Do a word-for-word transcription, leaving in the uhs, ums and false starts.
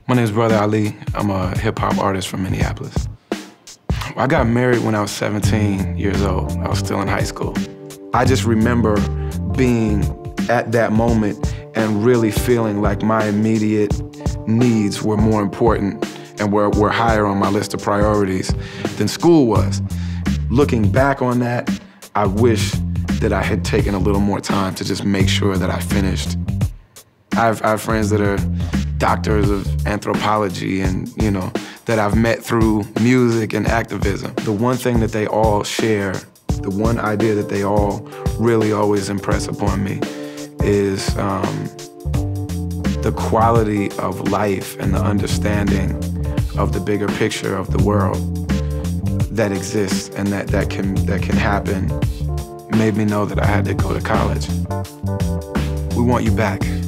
My name is Brother Ali. I'm a hip-hop artist from Minneapolis. I got married when I was seventeen years old. I was still in high school. I just remember being at that moment and really feeling like my immediate needs were more important and were, were higher on my list of priorities than school was. Looking back on that, I wish that I had taken a little more time to just make sure that I finished. I have, I have friends that are doctors of anthropology and, you know, that I've met through music and activism. The one thing that they all share, the one idea that they all really always impress upon me is um, the quality of life and the understanding of the bigger picture of the world that exists and that, that, can, that can happen made me know that I had to go to college. We want you back.